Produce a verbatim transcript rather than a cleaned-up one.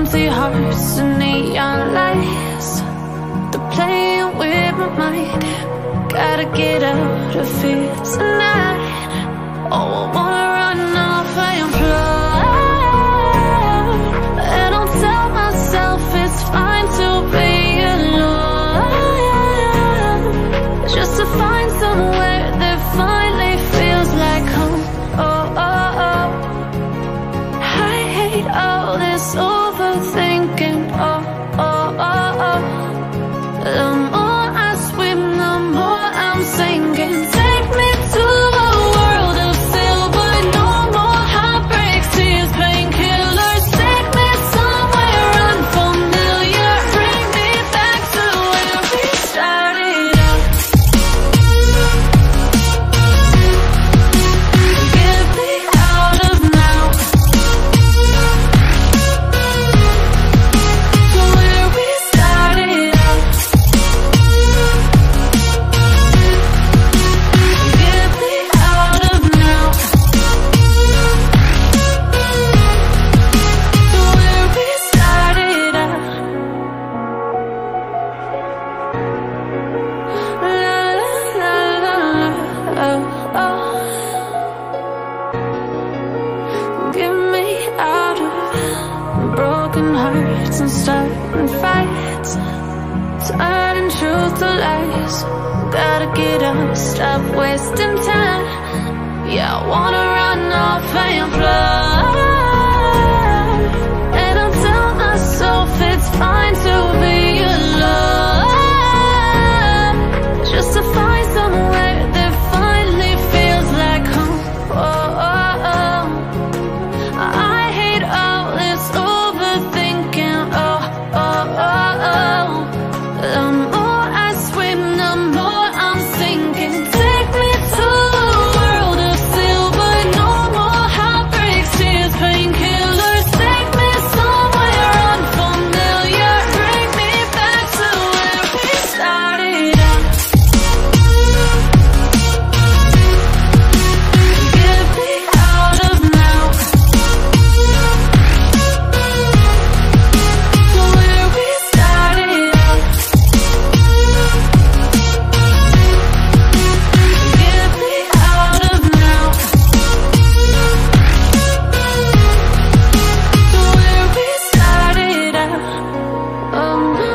empty hearts and neon lights. They're playing with my mind. Gotta get out of here tonight. Oh, I wanna run off and fly. And I'll tell myself it's fine to be alone, just to find somewhere that finally feels like home. Oh, oh, oh. I hate all this overthinking. Oh, oh, oh, oh. The more I swim, the more I'm sinking. Take me to a world of silver, no more heartbreaks, tears, painkillers. Take me somewhere unfamiliar, bring me back to where we started out. Get me out of now, to where we started out. Get me out of now, to where we started out. La la la la, oh, oh. Get me out of broken hearts and starting fights, turning truth to lies. Gotta get up, stop wasting time. Yeah, I wanna run off and fly. And I'll tell myself it's fine to be alone, just to find somewhere that finally feels like home. Oh, oh, oh. I hate all this overthinking. Oh, oh, oh, oh. The more I swim, the more I'm sinking. Take me to a world of silver, no more heartbreaks, tears, painkillers. Take me somewhere unfamiliar, bring me back to where we started out. Get me out of now, to where we started out. Get me out of now, to where we started out. Um.